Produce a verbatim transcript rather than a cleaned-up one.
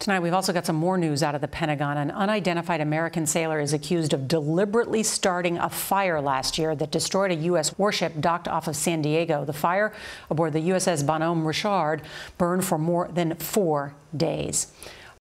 Tonight, we've also got some more news out of the Pentagon. An unidentified American sailor is accused of deliberately starting a fire last year that destroyed a U S warship docked off of San Diego. The fire aboard the U S S Bonhomme Richard burned for more than four days.